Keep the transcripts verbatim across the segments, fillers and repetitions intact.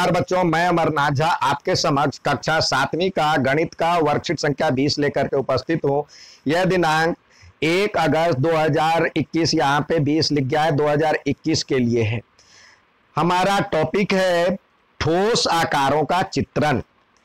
नमस्कार बच्चों, मैं अमरनाथ झा आपके समक्ष कक्षा सातवीं का गणित का वर्कशीट संख्या बीस लेकर के उपस्थित हूँ। यह दिनांक एक अगस्त दो हज़ार इक्कीस, यहाँ पे बीस लिख गया है, दो हज़ार इक्कीस के लिए है। हमारा टॉपिक है ठोस आकारों का चित्रण।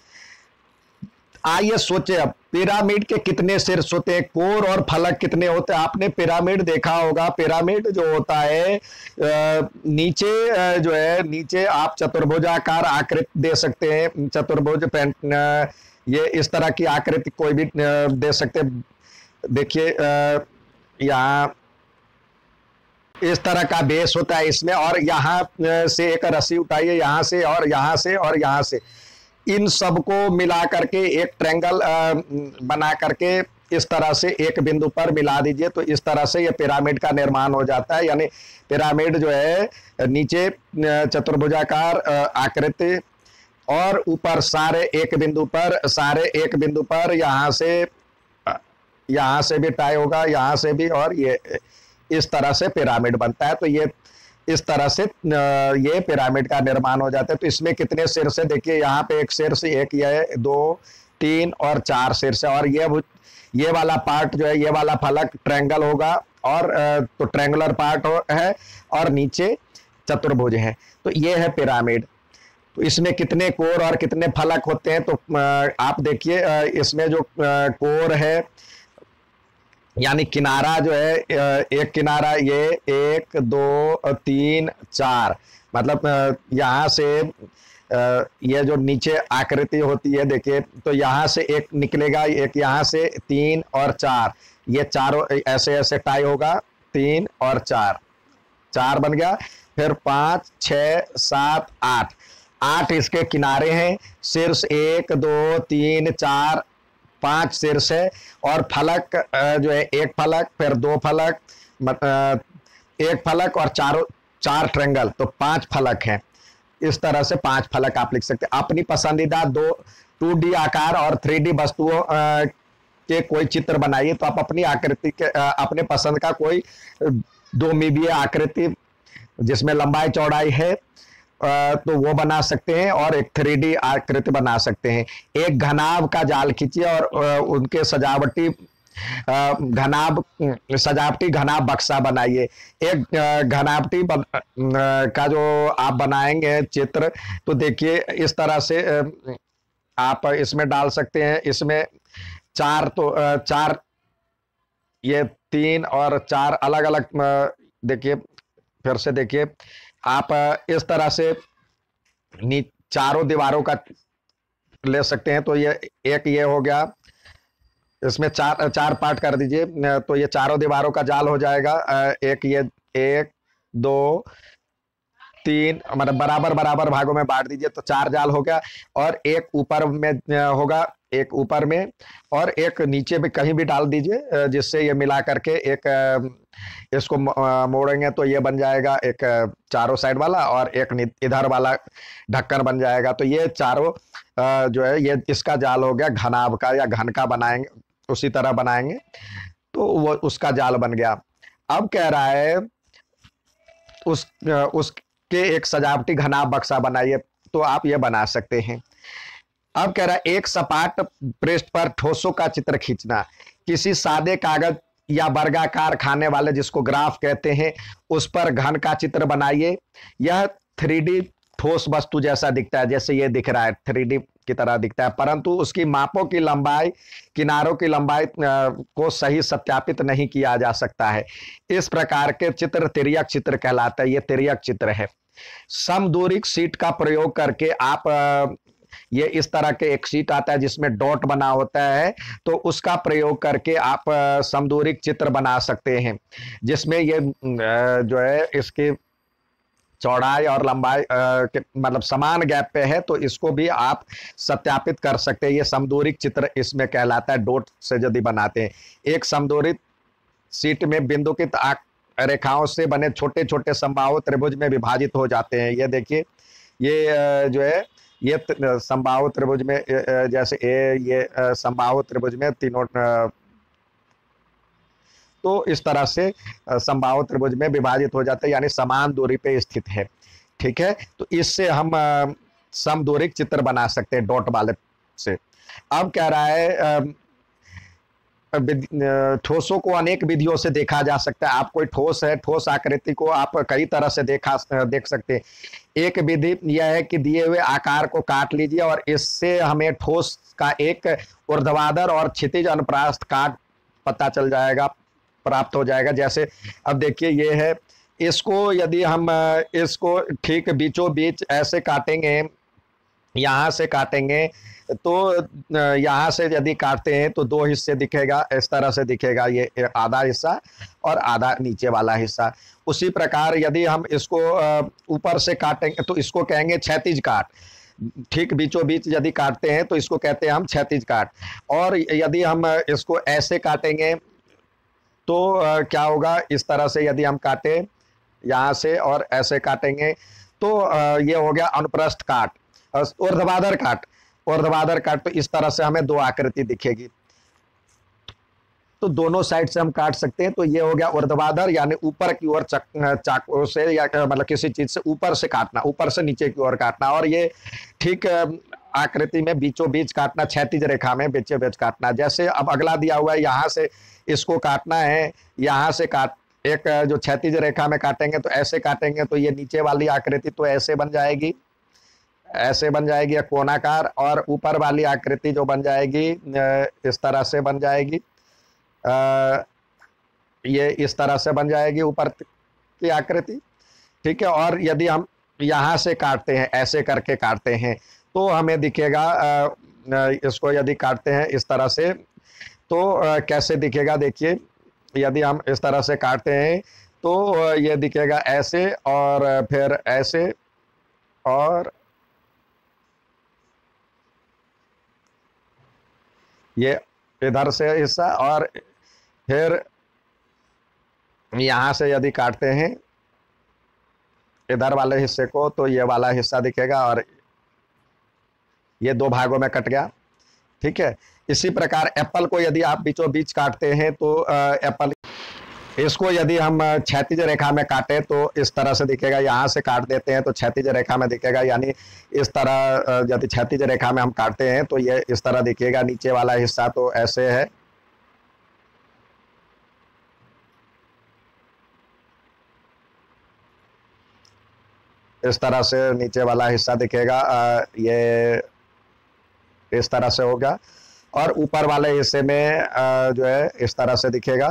आइए सोचे, अब पिरामिड के कितने शीर्ष होते हैं, कोर और फलक कितने होते हैं। आपने पिरामिड देखा होगा। पिरामिड जो होता है नीचे जो है, नीचे आप चतुर्भुजाकार आकृति दे सकते हैं। चतुर्भुज पेंट ये इस तरह की आकृति कोई भी दे सकते हैं। देखिए यहाँ इस तरह का बेस होता है इसमें, और यहाँ से एक रस्सी उठाइए, यहाँ से और यहाँ से और यहाँ से, इन सबको मिला करके एक ट्रायंगल बना करके इस तरह से एक बिंदु पर मिला दीजिए, तो इस तरह से ये पिरामिड का निर्माण हो जाता है। यानी पिरामिड जो है नीचे चतुर्भुजाकार आकृति और ऊपर सारे एक बिंदु पर, सारे एक बिंदु पर, यहाँ से यहाँ से भी टाई होगा, यहाँ से भी, और ये इस तरह से पिरामिड बनता है। तो ये इस तरह से ये पिरामिड का निर्माण हो जाता है। तो इसमें कितने शीर्ष है, देखिए यहाँ पे एक शीर्ष, एक ये, दो, तीन और चार शीर्ष है। और ये ये वाला पार्ट जो है, ये वाला फलक ट्रायंगल होगा, और तो ट्रायंगुलर पार्ट हो, है, और नीचे चतुर्भुज है। तो ये है पिरामिड। तो इसमें कितने कोर और कितने फलक होते हैं, तो आप देखिए इसमें जो कोर है यानी किनारा जो है, एक किनारा, ये एक, दो, तीन, चार, मतलब यहाँ से ये जो नीचे आकृति होती है, देखिए, तो यहाँ से एक निकलेगा, एक यहाँ से, तीन और चार, ये चारों ऐसे ऐसे टाई होगा, तीन और चार, चार बन गया। फिर पाँच, छः, सात, आठ, आठ इसके किनारे हैं। शीर्ष एक, दो, तीन, चार, पांच शीर्ष है। और फलक जो है, एक फलक, फिर दो फलक, एक फलक और चारों चार ट्रायंगल, तो पांच फलक हैं। इस तरह से पांच फलक आप लिख सकते हैं। अपनी पसंदीदा दो टू डी आकार और थ्री डी वस्तुओं के कोई चित्र बनाइए। तो आप अपनी आकृति के, अपने पसंद का कोई दो मीबीय आकृति जिसमें लंबाई चौड़ाई है तो वो बना सकते हैं, और एक थ्री डी आकृति बना सकते हैं। एक घनाभ का जाल खींचिए और उनके सजावटी घनाभ सजावटी घनाभ बक्सा बनाइए। एक घनावटी का जो आप बनाएंगे चित्र, तो देखिए इस तरह से आप इसमें डाल सकते हैं। इसमें चार, तो चार, ये तीन और चार अलग अलग, देखिए फिर से देखिए, आप इस तरह से नी चारों दीवारों का ले सकते हैं। तो ये एक ये हो गया, इसमें चार चार पार्ट कर दीजिए, तो ये चारों दीवारों का जाल हो जाएगा। एक ये, एक, दो, तीन, मतलब बराबर बराबर भागों में बांट दीजिए, तो चार जाल हो गया। और एक ऊपर में होगा, एक ऊपर में, और एक नीचे भी कहीं भी डाल दीजिए, जिससे ये मिला करके एक इसको मोड़ेंगे तो ये बन जाएगा एक चारों साइड वाला, और एक इधर वाला ढक्कन बन जाएगा। तो ये चारों जो है, ये इसका जाल हो गया घनाभ का, या घन का बनाएंगे, उसी तरह बनाएंगे तो वो उसका जाल बन गया। अब कह रहा है उस उसके एक सजावटी घनाभ बक्सा बनाइए, तो आप ये बना सकते हैं। अब कह रहा है एक सपाट पृष्ठ पर ठोसों का चित्र खींचना। किसी सादे कागज या वर्गाकार खाने वाले, जिसको ग्राफ कहते हैं, उस पर घन का चित्र बनाइए। यह थ्री डी ठोस वस्तु जैसा दिखता है, जैसे ये दिख रहा है, थ्री डी की तरह दिखता है, परंतु उसकी मापों की लंबाई, किनारों की लंबाई को सही सत्यापित नहीं किया जा सकता है। इस प्रकार के चित्र तिर्यक चित्र कहलाता है। ये तिर्यक चित्र है। समदूरिक शीट का प्रयोग करके आप, ये इस तरह के एक शीट आता है जिसमें डॉट बना होता है, तो उसका प्रयोग करके आप समदूरिक चित्र बना सकते हैं, जिसमें ये जो है इसकी चौड़ाई और लंबाई मतलब समान गैप पे है, तो इसको भी आप सत्यापित कर सकते हैं। ये समदूरिक चित्र इसमें कहलाता है, डॉट से यदि बनाते हैं। एक समदूरिक शीट में बिंदुकित रेखाओं से बने छोटे छोटे समबाहु त्रिभुज में विभाजित हो जाते हैं। ये देखिए, ये जो है, ये समबाहु त्रिभुज में, जैसे ए, ये समबाहु त्रिभुज में तीनों, तो इस तरह से समबाहु त्रिभुज में विभाजित हो जाते हैं, यानी समान दूरी पे स्थित है। ठीक है, तो इससे हम समदूरिक चित्र बना सकते हैं डॉट वाले से। अब कह रहा है ठोसों को अनेक विधियों से देखा जा सकता है। आप कोई ठोस है, ठोस आकृति को आप कई तरह से देखा देख सकते हैं। एक विधि यह है कि दिए हुए आकार को काट लीजिए और इससे हमें ठोस का एक ऊर्ध्वाधर और क्षितिज अनुप्रास्थ काट पता चल जाएगा, प्राप्त हो जाएगा। जैसे अब देखिए ये है, इसको यदि हम इसको ठीक बीचों बीच ऐसे काटेंगे, यहाँ से काटेंगे तो यहाँ से यदि काटते हैं तो दो हिस्से दिखेगा, इस तरह से दिखेगा, ये आधा हिस्सा और आधा नीचे वाला हिस्सा। उसी प्रकार यदि हम इसको ऊपर से काटेंगे तो इसको कहेंगे क्षैतिज काट। ठीक बीचों बीच यदि काटते हैं तो इसको कहते हैं हम क्षैतिज काट। और यदि हम इसको ऐसे काटेंगे तो क्या होगा, इस तरह से यदि हम काटें यहाँ से और ऐसे काटेंगे तो ये हो गया अनुप्रस्थ काट, ऊर्ध्वाधर काट। ऊर्ध्वाधर काट तो इस तरह से हमें दो आकृति दिखेगी, तो दोनों साइड से हम काट सकते हैं। तो ये हो गया ऊर्ध्वाधर, यानी ऊपर की ओर चाकू से या मतलब किसी चीज से ऊपर से काटना, ऊपर से नीचे की ओर काटना। और ये ठीक आकृति में बीचों बीच काटना, क्षैतिज रेखा में बीचों बीच काटना। जैसे अब अगला दिया हुआ है, यहाँ से इसको काटना है, यहाँ से काट एक जो क्षैतिज रेखा में काटेंगे तो ऐसे काटेंगे तो ये नीचे वाली आकृति तो ऐसे बन जाएगी, ऐसे बन जाएगी या कोणाकार। और ऊपर वाली आकृति जो बन जाएगी इस तरह से बन जाएगी, आ, ये इस तरह से बन जाएगी ऊपर की आकृति, ठीक है। और यदि हम यहाँ से काटते हैं, ऐसे करके काटते हैं तो हमें दिखेगा, आ, इसको यदि काटते हैं इस तरह से तो आ, कैसे दिखेगा, देखिए यदि हम इस तरह से काटते हैं तो ये दिखेगा ऐसे और फिर ऐसे और ये इधर से हिस्सा, और फिर यहाँ से यदि काटते हैं इधर वाले हिस्से को तो ये वाला हिस्सा दिखेगा और ये दो भागों में कट गया, ठीक है। इसी प्रकार एप्पल को यदि आप बीचों बीच काटते हैं तो एप्पल, इसको यदि हम क्षैतिज रेखा में काटें तो इस तरह से दिखेगा। यहाँ से काट देते हैं तो क्षैतिज रेखा में दिखेगा, यानी इस तरह यदि क्षैतिज रेखा में हम काटते हैं तो ये इस तरह दिखेगा। नीचे वाला हिस्सा तो ऐसे है, इस तरह से नीचे वाला हिस्सा दिखेगा, ये इस तरह से होगा। और ऊपर वाले हिस्से में जो है इस तरह से दिखेगा,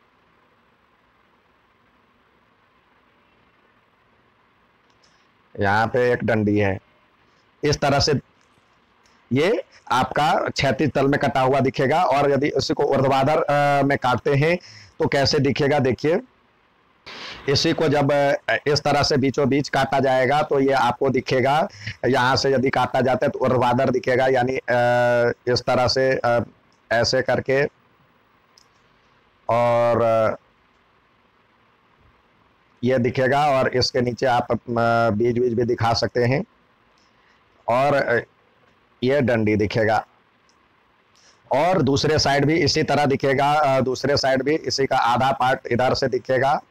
यहाँ पे एक डंडी है, इस तरह से ये आपका क्षैतिज तल में कटा हुआ दिखेगा। और यदि इसी को ऊर्ध्वाधर में काटते हैं तो कैसे दिखेगा, देखिए इसी को जब इस तरह से बीचों बीच काटा जाएगा तो ये आपको दिखेगा। यहाँ से यदि काटा जाता है तो ऊर्ध्वाधर दिखेगा, यानी इस तरह से ऐसे करके, और ये दिखेगा। और इसके नीचे आप बीज बीज भी दिखा सकते हैं, और ये डंडी दिखेगा। और दूसरे साइड भी इसी तरह दिखेगा, दूसरे साइड भी इसी का आधा पार्ट इधर से दिखेगा,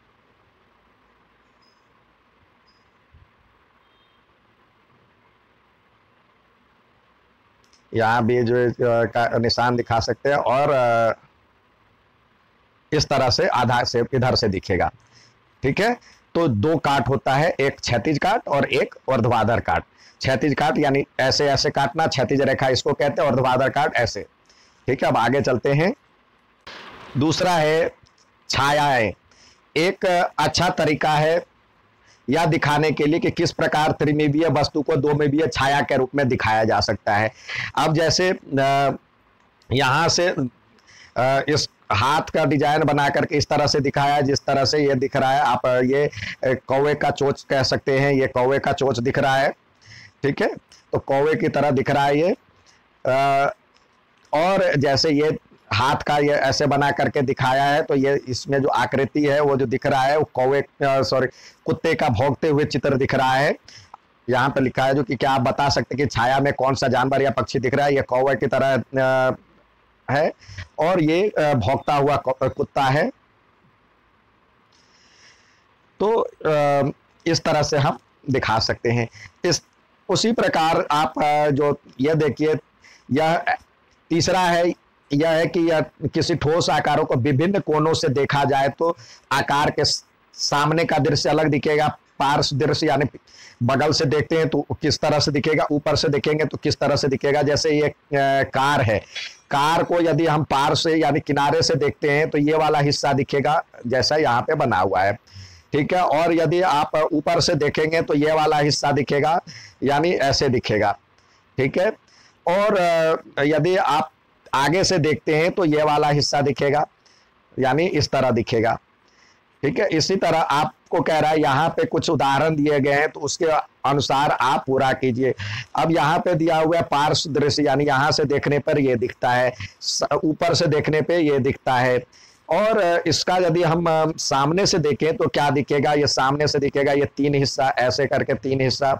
यहाँ भी जो का निशान दिखा सकते हैं। और इस तरह से आधा से इधर से दिखेगा, ठीक है। तो दो काट होता है, एक क्षैतिज काट और एक ऊर्ध्वाधर काट। क्षैतिज काट यानी ऐसे ऐसे काटना, क्षैतिज रेखा इसको कहते हैं, ऊर्ध्वाधर काट ऐसे, ठीक है। अब आगे चलते हैं। दूसरा है छायाएं। एक अच्छा तरीका है यह दिखाने के लिए कि किस प्रकार त्रिमितीय वस्तु को दो मितीय छाया के रूप में दिखाया जा सकता है। अब जैसे यहाँ से इस हाथ का डिजाइन बना करके इस तरह से दिखाया, जिस तरह से ये दिख रहा है, आप ये कौवे का चोंच कह सकते हैं, ये कौवे का चोंच दिख रहा है, ठीक है। तो कौवे की तरह दिख रहा है ये। और जैसे ये हाथ का ये ऐसे बना करके दिखाया है तो ये इसमें जो आकृति है वो जो दिख रहा है वो कौवे सॉरी कुत्ते का भौंकते हुए चित्र दिख रहा है। यहाँ पे लिखा है जो कि क्या आप बता सकते हैं कि छाया में कौन सा जानवर या पक्षी दिख रहा है। ये कौवे की तरह है और ये भौंकता हुआ कुत्ता है। तो इस तरह से हम दिखा सकते हैं। इस उसी प्रकार आप जो यह देखिए, यह तीसरा है, यह है कि यह किसी ठोस आकारों को विभिन्न कोणों से देखा जाए तो आकार के सामने का दृश्य अलग दिखेगा, पार्श्व दृश्य यानी बगल से देखते हैं तो किस तरह से दिखेगा, ऊपर से देखेंगे तो किस तरह से दिखेगा। जैसे ये कार है, कार को यदि हम पार्श्व से यानी किनारे से देखते हैं तो ये वाला हिस्सा दिखेगा जैसा यहाँ पे बना हुआ है, ठीक है। और यदि आप ऊपर से देखेंगे तो ये वाला हिस्सा दिखेगा, यानी ऐसे दिखेगा, ठीक है। और यदि आप आगे से देखते हैं तो ये वाला हिस्सा दिखेगा, यानी इस तरह दिखेगा, ठीक है। इसी तरह आपको कह रहा है, यहाँ पे कुछ उदाहरण दिए गए हैं तो उसके अनुसार आप पूरा कीजिए। अब यहाँ पे दिया हुआ है पार्श्व दृश्य, यानी यहाँ से देखने पर ये दिखता है, ऊपर से देखने पे ये दिखता है। और इसका यदि हम सामने से देखें तो क्या दिखेगा, ये सामने से दिखेगा, ये तीन हिस्सा ऐसे करके तीन हिस्सा,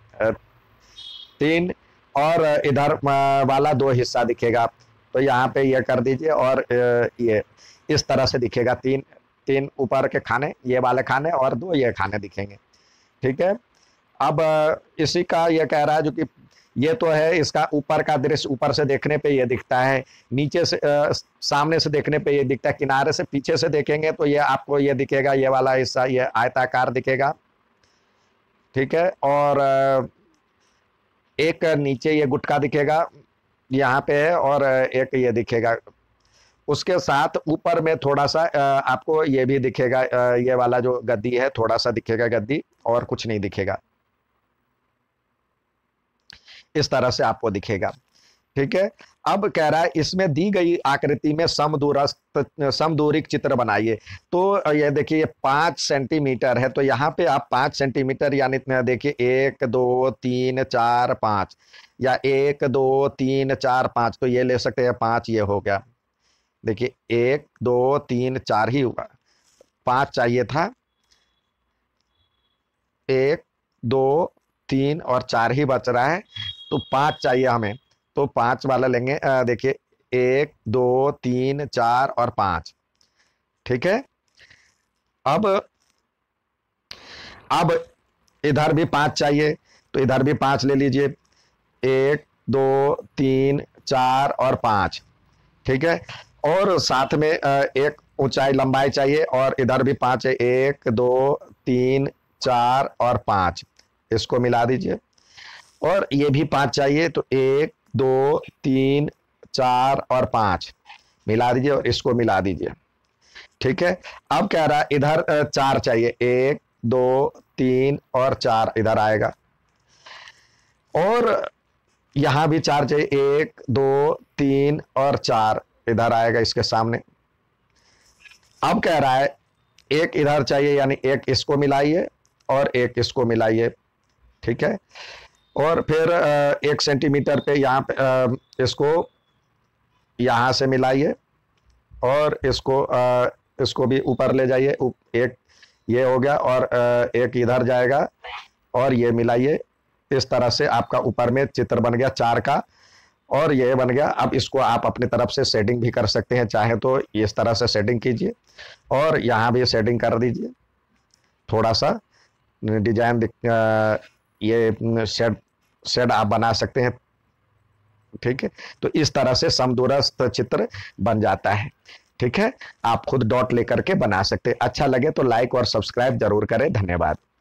तीन, और इधर वाला दो हिस्सा दिखेगा। तो यहाँ पे ये कर दीजिए और ये इस तरह से दिखेगा, तीन तीन ऊपर के खाने, ये वाले खाने, और दो ये खाने दिखेंगे, ठीक है। अब इसी का ये कह रहा है जो कि ये तो है इसका ऊपर का दृश्य, ऊपर से देखने पे ये दिखता है, नीचे से आ, सामने से देखने पे ये दिखता है, किनारे से पीछे से देखेंगे तो ये आपको ये दिखेगा, ये वाला हिस्सा ये आयताकार दिखेगा, ठीक है। और एक नीचे ये गुटका दिखेगा यहाँ पे है, और एक ये दिखेगा। उसके साथ ऊपर में थोड़ा सा आपको ये भी दिखेगा, ये वाला जो गद्दी है थोड़ा सा दिखेगा गद्दी, और कुछ नहीं दिखेगा, इस तरह से आपको दिखेगा, ठीक है। अब कह रहा है इसमें दी गई आकृति में समदूरस्थ समदूरिक चित्र बनाइए। तो ये देखिए ये पाँच सेंटीमीटर है, तो यहाँ पे आप पाँच सेंटीमीटर यानी देखिए एक दो तीन चार पाँच, या एक दो तीन चार पाँच, तो ये ले सकते हैं पाँच, ये हो गया। देखिए एक दो तीन चार ही होगा, पाँच चाहिए था, एक दो तीन और चार ही बच रहा है, तो पाँच चाहिए हमें, तो पाँच वाला लेंगे। देखिए एक दो तीन चार और पाँच, ठीक है। अब अब इधर भी पाँच चाहिए, तो इधर भी पाँच ले लीजिए, एक दो तीन चार और पाँच, ठीक है। और साथ में एक ऊंचाई लंबाई चाहिए, और इधर भी पाँच है, एक दो तीन चार और पाँच, इसको मिला दीजिए। और ये भी पाँच चाहिए, तो एक दो तीन चार और पाँच मिला दीजिए, और इसको मिला दीजिए, ठीक है। अब कह रहा है इधर चार चाहिए, एक दो तीन और चार इधर आएगा, और यहाँ भी चार चाहिए, एक दो तीन और चार इधर आएगा इसके सामने। अब कह रहा है एक इधर चाहिए, यानी एक इसको मिलाइए और एक इसको मिलाइए, ठीक है। और फिर एक सेंटीमीटर पे यहाँ पे इसको यहाँ से मिलाइए, और इसको इसको भी ऊपर ले जाइए, एक ये हो गया, और एक इधर जाएगा, और ये मिलाइए। इस तरह से आपका ऊपर में चित्र बन गया चार का, और ये बन गया। अब इसको आप अपनी तरफ से सेटिंग भी कर सकते हैं, चाहे तो इस तरह से सेटिंग कीजिए, और यहाँ भी सेटिंग कर दीजिए, थोड़ा सा डिजाइन ये शेड शेड आप बना सकते हैं, ठीक है। तो इस तरह से समदूरस्थ चित्र बन जाता है, ठीक है। आप खुद डॉट लेकर के बना सकते हैं। अच्छा लगे तो लाइक और सब्सक्राइब जरूर करें। धन्यवाद।